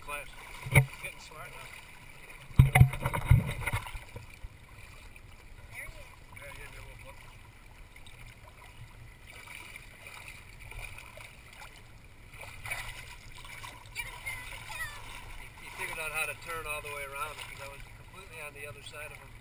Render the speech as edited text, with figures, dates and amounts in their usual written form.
class. Getting smart now. There he is. Yeah, you do a little book. He figured out how to turn all the way around because I was completely on the other side of him.